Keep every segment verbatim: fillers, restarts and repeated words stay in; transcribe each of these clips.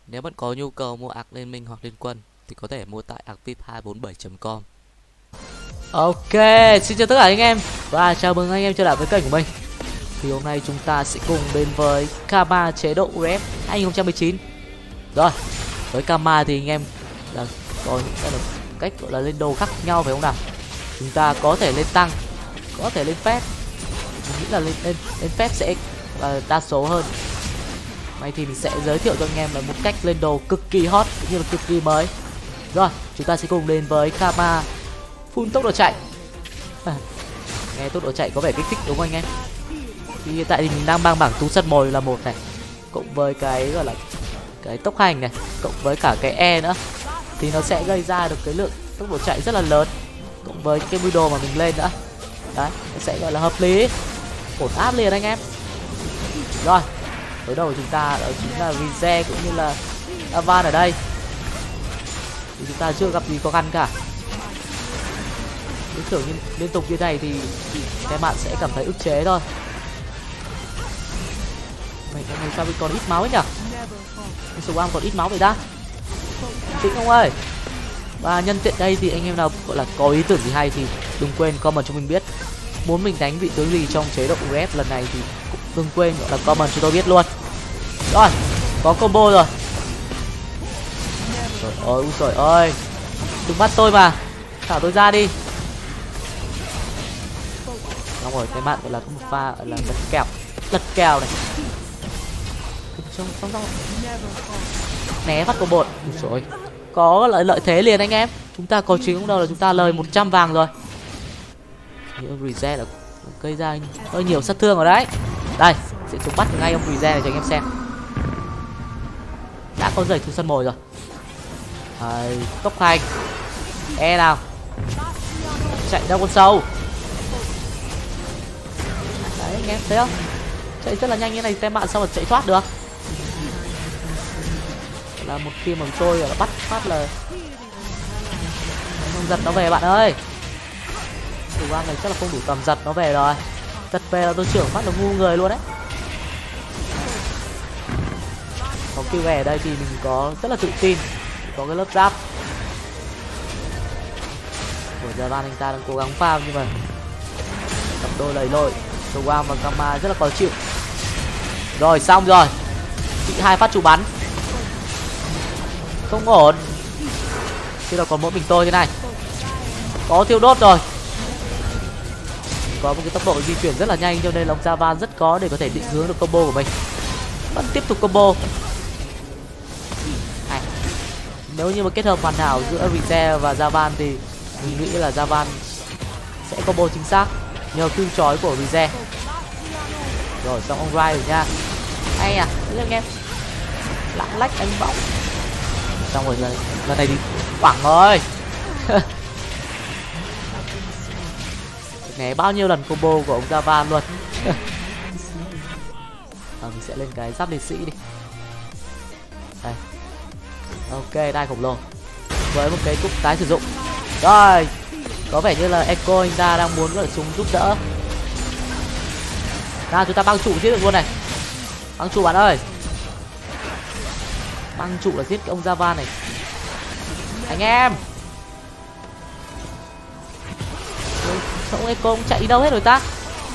Nếu bạn có nhu cầu mua ạc Liên Minh hoặc Liên Quân thì có thể mua tại active hai bốn bảy chấm com. Ok, xin chào tất cả anh em và chào mừng anh em trở lại với kênh của mình. Thì hôm nay chúng ta sẽ cùng đến với Karma chế độ u ép hai không một chín. Rồi, với Karma thì anh em là có những cách gọi là lên đồ khác nhau phải không nào? Chúng ta có thể lên tăng, có thể lên phép. Mình nghĩ là lên lên, lên phép sẽ là đa số hơn. Nay thì mình sẽ giới thiệu cho anh em là một cách lên đồ cực kỳ hot cũng như là cực kỳ mới. Rồi, chúng ta sẽ cùng đến với Karma full tốc độ chạy. À, nghe tốc độ chạy có vẻ kích thích đúng không anh em? Thì hiện tại thì mình đang mang bảng tú sắt mồi là một này, cộng với cái gọi là cái tốc hành này, cộng với cả cái E nữa, thì nó sẽ gây ra được cái lượng tốc độ chạy rất là lớn, cộng với cái mưu đồ mà mình lên nữa. Đấy, nó sẽ gọi là hợp lý, ổn áp liền anh em. Rồi, đối đầu của chúng ta đó chính là Rize cũng như là Avan ở đây. Thì chúng ta chưa gặp gì khó khăn cả. Những kiểu như liên tục như này thì, thì các bạn sẽ cảm thấy ức chế thôi. Mày này sao mình còn ít máu ấy nhỉ? Swarm còn ít máu vậy ta? Tĩnh không ơi. Và nhân tiện đây thì anh em nào gọi là có ý tưởng gì hay thì đừng quên comment cho mình biết. Muốn mình đánh vị tướng gì trong chế độ u ép lần này thì cũng đừng quên gọi là comment cho tôi biết luôn. Rồi, có combo rồi. Trời ơi, úi trời ơi. Đừng bắt tôi mà. Thả tôi ra đi. Xong rồi, cái bạn gọi là có một pha gọi là lật kèo. Lật kèo này. Xong, xong, xong. Né phát combo. Úi trời, có lợi lợi thế liền anh em. Chúng ta có chính cũng đâu là chúng ta lời một trăm vàng rồi. Những reset là gây ra hơi nhiều sát thương ở đấy. Đây, sẽ chúng bắt ngay ông reset này cho anh em xem. Đã có giày thu sân mồi rồi. Đấy, tốc hành. E nào. Chạy đâu con sâu. Đấy anh em thấy không? Chạy rất là nhanh như này tem bạn sao mà chạy thoát được. Là một khi mà tôi là bắt phát là không giật nó về bạn ơi. Thủ vang này chắc là không đủ tầm giật nó về rồi. Giật về là tôi trưởng phát là ngu người luôn đấy. Có kêu về ở đây thì mình có rất là tự tin, có cái lớp giáp của giờ ban anh ta đang cố gắng farm nhưng mà cặp đôi lầy lội Swarm và Karma rất là khó chịu. Rồi xong rồi, bị hai phát trụ bắn không ổn. Chứ là còn mỗi mình tôi thế này. Có thiêu đốt rồi, có một cái tốc độ di chuyển rất là nhanh cho nên là ông Javan rất có để có thể định hướng được combo của mình. Vẫn tiếp tục combo. Này, nếu như mà kết hợp hoàn hảo giữa Rize và Javan thì mình nghĩ là Javan sẽ combo chính xác nhờ cương chói của Rize. Rồi xong ông Rai rồi nha. Hay à, thấy anh em. Lãng lách đánh bóng. Xong rồi lần, lần này thì quảng rồi. Né bao nhiêu lần combo của ông Javan luôn. À, mình sẽ lên cái giáp liệt sĩ đi. Đây. Ok, đai khổng lồ với một cái cúc tái sử dụng. Rồi, có vẻ như là Echo anh ta đang muốn gọi súng giúp đỡ. Nào chúng ta băng trụ giết được luôn này. Băng trụ bạn ơi. Băng trụ là giết cái ông Javan này. Anh em. Ông Echo ông chạy đi đâu hết rồi ta?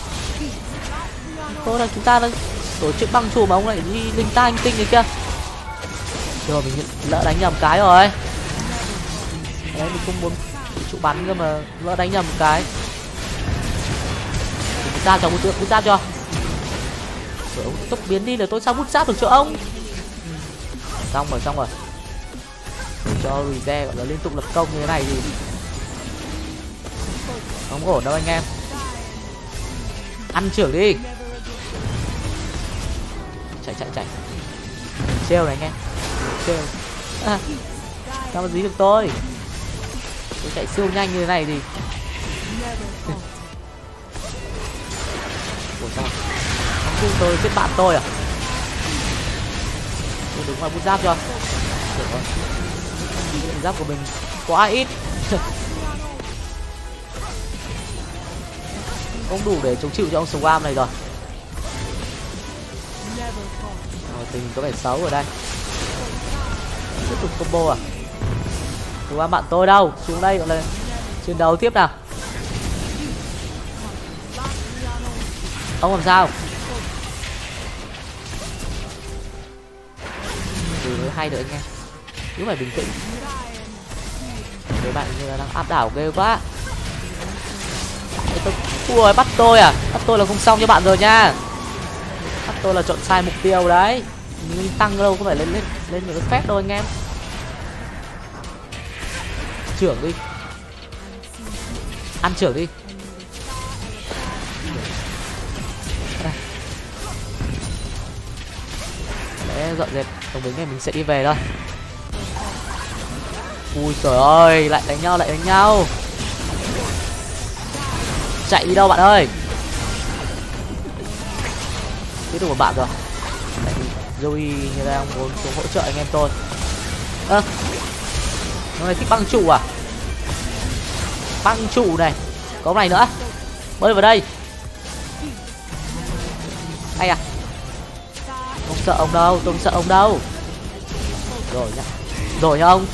Thôi là chúng ta đang tổ chức băng trụ mà ông lại đi linh ta anh tinh này kia. Rồi mình lỡ đánh nhầm cái rồi. Đấy mình không muốn trụ bắn cơ mà lỡ đánh nhầm một cái. Bút giáp cho một tượng, bút giáp cho. Rồi ông tốc biến đi là tôi sao bút giáp được cho ông. Xong rồi, xong rồi. Để cho Rize gọi là liên tục lập công như thế này thì không ổn đâu anh em. Ăn trưởng đi. Chạy chạy chạy. Trêu này anh em. Trêu. À, sao mà dí được tôi. Tôi chạy siêu nhanh như thế này thì ủa sao không cứ tôi giết bạn tôi à? Tôi đúng là bút giáp cho. Giáp của mình quá ít. Không đủ để chống chịu cho ông Swarm này rồi. Rồi tình có vẻ xấu ở đây. Tiếp tục combo à? Đúng không bạn tôi đâu? Xuống đây gọi là chiến đấu tiếp nào. Ông làm sao? Từ hay được anh em. Cứ phải bình tĩnh. Các bạn như là đang áp đảo ghê quá. Ui, bắt tôi à? Bắt tôi là không xong cho bạn rồi nha. Bắt tôi là chọn sai mục tiêu đấy. Nhưng tăng đâu có phải lên lên lên được cái phép đâu anh em. Trưởng đi. Ăn trưởng đi. Để dọn dẹp tổng bính này mình sẽ đi về thôi. Ui trời ơi, lại đánh nhau lại đánh nhau. Chạy đi đâu bạn ơi? Tiếp tục một bạn rồi. Tại vì Joey như đang muốn xuống hỗ trợ anh em tôi. Ơ à, nó này thích băng trụ à? Băng trụ này. Có ông này nữa. Bơi vào đây. Hay à? Không sợ ông đâu, tôi không sợ ông đâu. Rồi nhá. Rồi nhá ông.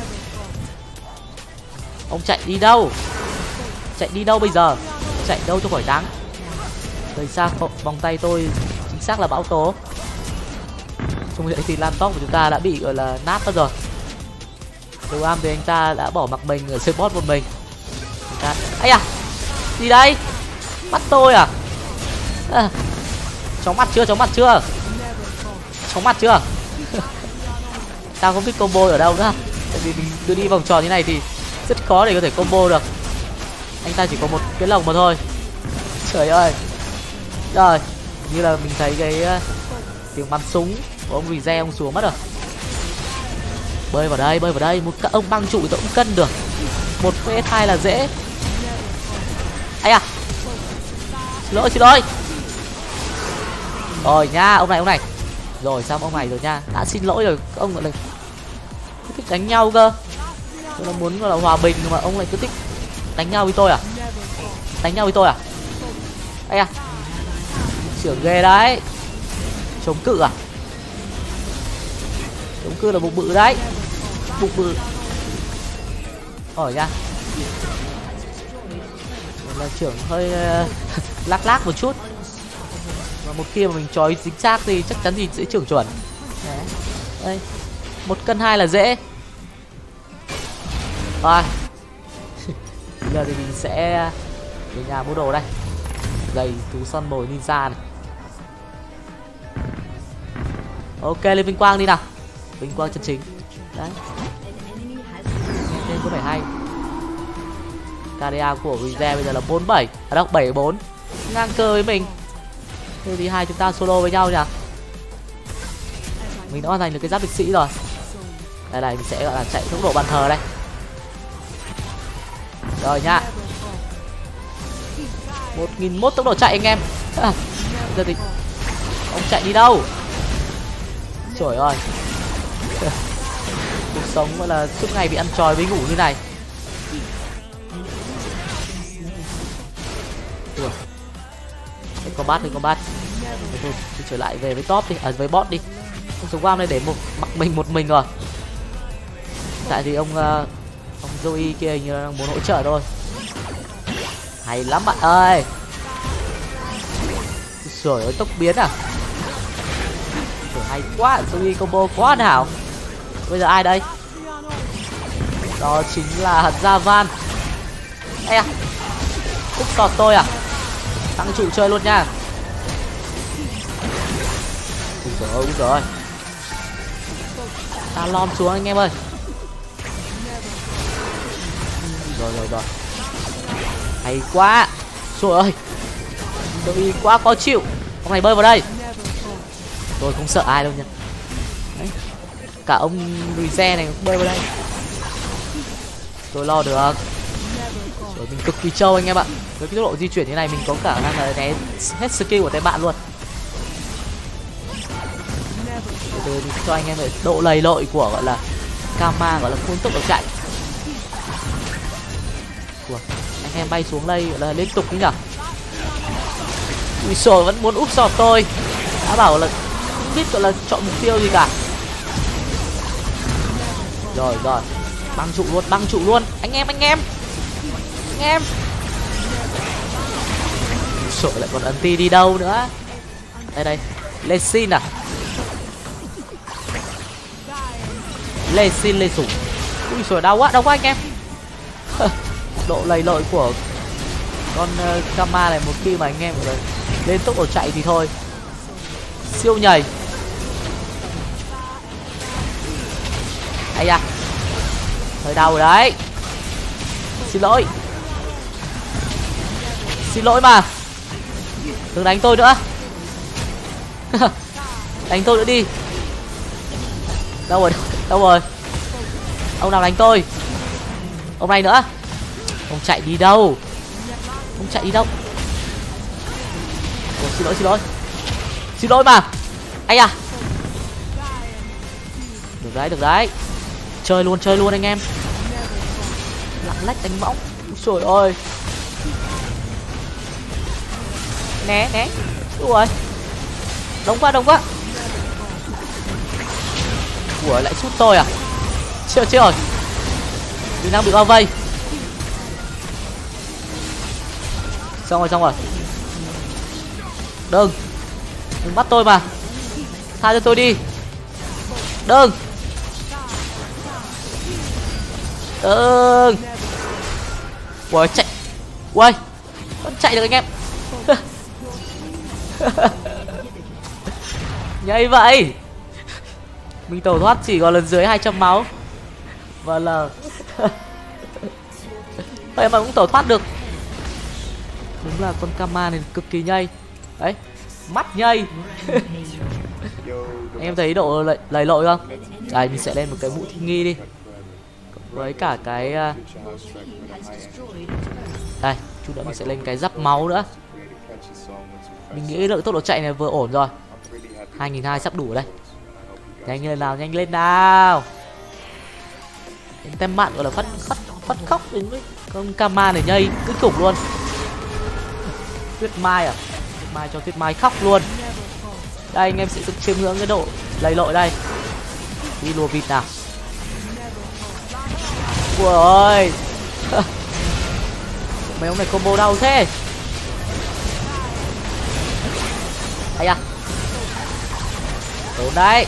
Ông chạy đi đâu? Chạy đi đâu bây giờ? Chạy đâu cho khỏi đáng. Rời xa vòng tay tôi chính xác là bão tố. Trong hiện thì laptop của chúng ta đã bị gọi là nát mất rồi. Đồ am thì anh ta đã bỏ mặc mình ở support một mình. Ta... ấy à? Gì đây? Bắt tôi à? À, chóng mặt chưa? Chóng mặt chưa? Chóng mặt chưa? Tao không biết combo ở đâu nữa. Tại vì mình cứ đi vòng tròn như này thì rất khó để có thể combo được. Anh ta chỉ có một cái lồng mà thôi. Trời ơi. Rồi, như là mình thấy cái uh, tiếng bắn súng của ông Rize ông xuống mất rồi. Bơi vào đây, bơi vào đây. Một các ông băng trụ tôi cũng cân được. Một vs hai là dễ. Ấy à? Xin lỗi, xin lỗi. Rồi nha, ông này, ông này. Rồi xong ông này rồi nha. Đã xin lỗi rồi, ông gọi là cứ thích đánh nhau cơ. Tôi là muốn gọi là hòa bình mà ông lại cứ thích đánh nhau với tôi à? Đánh nhau với tôi à? Ấy à? Trưởng ghê đấy. Chống cự à? Chống cự là bụng bự đấy. Bụng bự. Hỏi nha. Là trưởng hơi uh, lác lác một chút. Và một khi mà mình chói chính xác thì chắc chắn thì sẽ trưởng chuẩn. Đấy. Đây. Một cân hai là dễ. Rồi. Bây giờ thì mình sẽ về nhà mua đồ đây. Giày tú son mồi ninja này. Ok, lên vinh quang đi nào. Vinh quang chân chính. Đấy. Tên có vẻ hay. ca đê a của Rize bây giờ là bốn bảy. À đâu, bảy bốn. Ngang cơ với mình. Thế thì hai chúng ta solo với nhau nhỉ. Mình đã hoàn thành được cái giáp liệt sĩ rồi. Đây này, mình sẽ gọi là chạy tốc độ bàn thờ đây. Rồi nhá. một nghìn một tốc độ chạy anh em. À, giờ thì ông chạy đi đâu? Trời ơi. Cuộc sống gọi là suốt ngày bị ăn tròi với ngủ như này. Ủa. Đây combat đi combat. Thôi, tôi trở lại về với top đi, à với bot đi. Ông số quam này để một mặc mình một mình rồi. Tại vì ông uh, ông Joey kia hình như là muốn hỗ trợ thôi. Hay lắm bạn ơi. Trời ơi, tốc biến à? Trời, hay quá, Joey combo quá nào. Bây giờ ai đây? Đó chính là hạt gia van. Ê à, cúp sọt tôi à? Tăng trụ chơi luôn nha. Úi giời ơi, úi giời ơi. Ta lom xuống anh em ơi. Rồi rồi rồi. Hay quá. Trời ơi. Tôi quá khó chịu. Ông này bơi vào đây. Tôi không sợ ai đâu nha. Đấy. Cả ông Rize này cũng bơi vào đây. Tôi lo được. Rồi mình cực kỳ trâu anh em ạ. Với cái tốc độ di chuyển như này mình có khả năng là né hết skill của tay bạn luôn. Từ từ thì cho anh em về độ lầy lội của gọi là Kama, gọi là phun tốc độ chạy. Ủa, anh em bay xuống đây gọi là liên tục đấy nhở. Ui xồi, vẫn muốn úp sọt tôi. Đã bảo là không biết gọi là chọn mục tiêu gì cả. rồi rồi. Băng trụ luôn, băng trụ luôn. Anh em, anh em. Anh em. Sợ lại còn anti đi đâu nữa. Đây đây. Lên xin à. Lên xin lên sủng. Ui trời, đau quá, đau quá anh em. Độ lầy lội của con uh, Kama này một khi mà anh em lên tốc độ chạy thì thôi. Siêu nhảy. Ây da. Hơi đau rồi đấy. Xin lỗi. Xin lỗi mà. Đừng đánh tôi nữa. Đánh tôi nữa đi. Đâu rồi, đâu rồi. Ông nào đánh tôi. Ông này nữa. Ông chạy đi đâu. Ông chạy đi đâu. Ồ, xin lỗi, xin lỗi. Xin lỗi mà. Ây da. Được đấy, được đấy. Chơi luôn, chơi luôn anh em. Lặng lách đánh võng. Trời ơi. Né, né. Ui ơi. Đông quá, đông quá. Ủa, lại sút tôi à. Chết chết rồi. Mình đang bị bao vây. Xong rồi, xong rồi. Đừng. Đừng bắt tôi mà. Tha cho tôi đi. Đừng. Đừng. Ui chạy. Ui. Vẫn chạy được anh em. Nhây vậy. Mình tẩu thoát chỉ còn lần dưới hai trăm máu. Và là vậy mà cũng tẩu thoát được. Đúng là con Kama này cực kỳ nhây. Đấy. Mắt nhây. Em thấy độ lầy, lầy lội không? Đây mình sẽ lên một cái mũ thích nghi đi. Với cả cái uh... đây, chút nữa mình sẽ lên cái giáp máu nữa. Mình nghĩ lượng tốc độ chạy này vừa ổn rồi. Hai nghìn hai trăm sắp đủ đây. Nhanh lên nào, nhanh lên nào. Đến tem mạng gọi là phát phát phát khóc đến với con Kama này nhây cứ cục luôn. Tuyết Mai à? Tuyết Mai cho Tuyết Mai khóc luôn. Đây anh em sẽ chiêm ngưỡng cái độ lầy lội đây. Đi lùa vịt nào. Ui ơi. Mấy ông này combo đau thế. Ây da. Trốn đấy.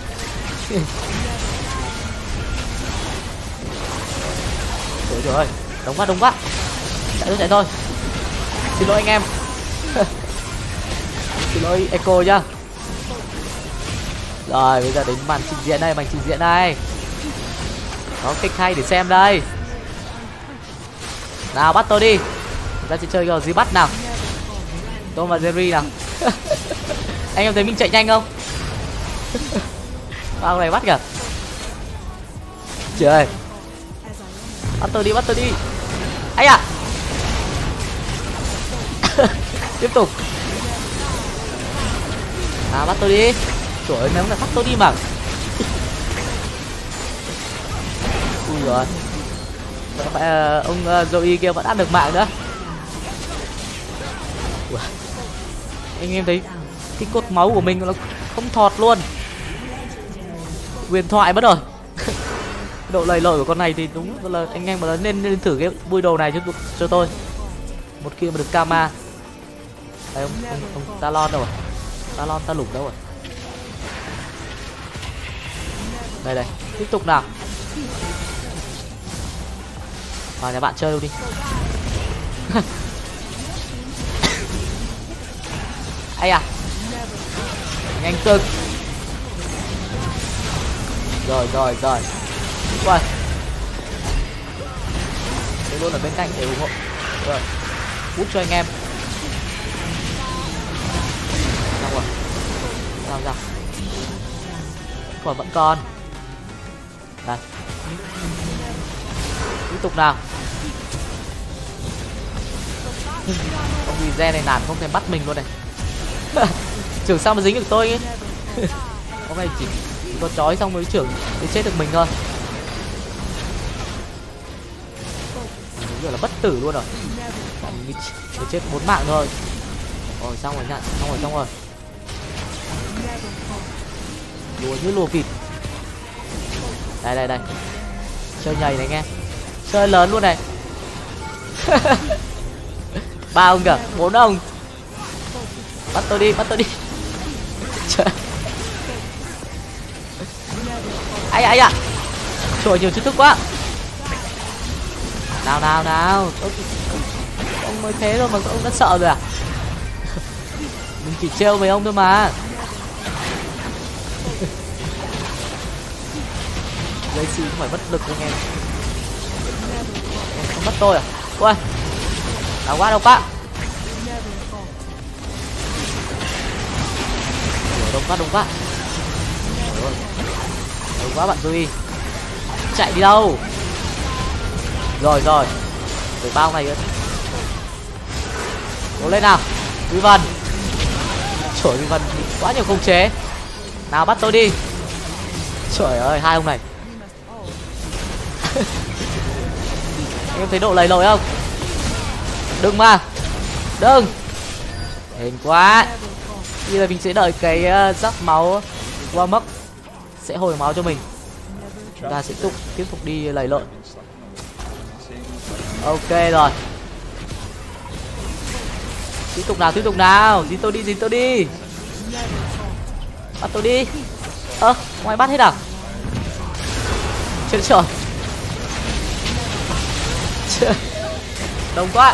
Trời trời ơi. Đông quá, đông quá. Chạy thôi, chạy thôi. Xin lỗi anh em. Xin lỗi Echo nhá. Rồi bây giờ đến màn trình diễn đây, màn trình diễn đây. Có kịch hay để xem đây. Nào bắt tôi đi. Chúng ta sẽ chơi cái gì bắt nào. Tom và Jerry nào. Anh em thấy mình chạy nhanh không? Ông này bắt kìa. Trời ơi. Bắt tôi đi, bắt tôi đi. Ấy à. Tiếp tục. À bắt tôi đi. Trời ơi, nếu là bắt tôi đi mà. Ui rồi. Phải, uh, ông uh, Joey kia vẫn ăn được mạng nữa. Ủa. Anh em thấy cái cột máu của mình nó không thọt luôn. Huyền thoại mất rồi. Độ lầy lội của con này thì đúng là anh em mà nên, nên thử cái bui đồ này cho cho tôi. Một khi mà được Kama. Đây ông, ông, ông Talon đâu rồi? Talon ta lủng đâu rồi? Đây đây, tiếp tục nào. Vào nhà bạn chơi luôn đi. Ai à. Nhanh cực. Rồi rồi rồi. Rồi. Đây luôn ở bên cạnh để ủng hộ. Rồi. Hút cho anh em. Xong rồi. Sao ra. Còn vẫn còn. Đây. Tiếp tục nào. Ông vì re này nản không thể bắt mình luôn này. Trưởng sao mà dính được tôi ấy. Hôm nay chỉ, chỉ có chói xong mới trưởng để chết được mình thôi. Giờ là bất tử luôn rồi. Mình chết bốn mạng thôi. Rồi xong rồi nhận, xong rồi xong rồi. Lùa như lùa vịt. Đây đây đây. Chơi nhầy này anh em, chơi lớn luôn này. Ba ông kìa, bốn ông. Bắt tôi đi, bắt tôi đi. Ai ai ạ. Trời, nhiều chiêu thức quá. Nào nào nào. Ông, ông mới thế thôi mà ông đã sợ rồi à? Mình chỉ trêu với ông thôi mà. Dây xì không phải bất lực anh em. Em không bắt tôi à? Ui, đau quá đau quá. Đông quá đông quá. Đông quá bạn Duy. Chạy đi đâu? Rồi rồi. Rồi bao này nữa. Cố lên nào. Vi Vân. Trời, Vi Vân quá nhiều khống chế. Nào bắt tôi đi. Trời ơi, hai ông này. Em thấy độ lầy lội không? Đừng mà. Đừng. Hên quá. Bây giờ mình sẽ đợi cái uh, giáp máu qua mất sẽ hồi máu cho mình. Chúng ta sẽ tục tiếp tục đi lầy lội. Ok rồi. Tiếp tục nào, tiếp tục nào. Dính tôi đi, dính tôi đi. Bắt tôi đi. Ơ, à, ngoài bắt hết à? Chết trời. Đông quá.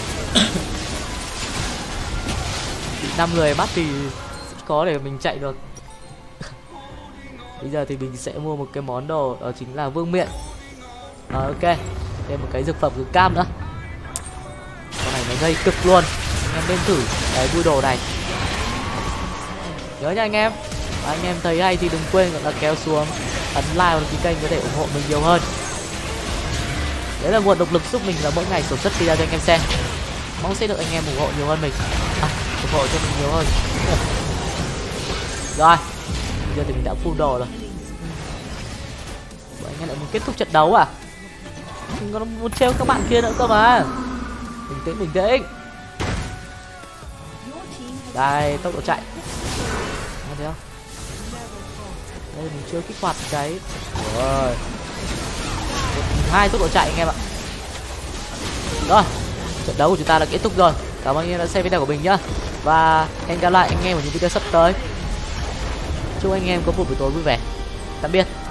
Năm người bắt thì có để mình chạy được. Bây giờ thì mình sẽ mua một cái món đồ, đó chính là vương miện. À, ok, thêm một cái dược phẩm rừng cam nữa. Con này nó gây cực luôn, anh em nên thử cái vui đồ này. Nhớ nha anh em. Và anh em thấy hay thì đừng quên gọi là kéo xuống ấn like và đăng ký kênh có thể ủng hộ mình nhiều hơn. Đấy là nguồn động lực giúp mình là mỗi ngày sản xuất video cho anh em xem. Mong sẽ được anh em ủng hộ nhiều hơn mình. À, ủng hộ cho mình nhiều hơn. Rồi, bây giờ thì mình đã full đồ rồi. Vậy anh em lại muốn kết thúc trận đấu à? Mình còn muốn trêu các bạn kia nữa cơ mà. Bình tĩnh, bình tĩnh. Đây, tốc độ chạy. Nghe thấy không? Đây mình chưa kích hoạt cái. Rồi. Hai tốc độ chạy anh em ạ. Rồi, trận đấu của chúng ta đã kết thúc rồi. Cảm ơn anh em đã xem video của mình nhá. Và hẹn gặp lại anh em ở những video sắp tới. Chúc anh em có một buổi tối vui vẻ. Tạm biệt.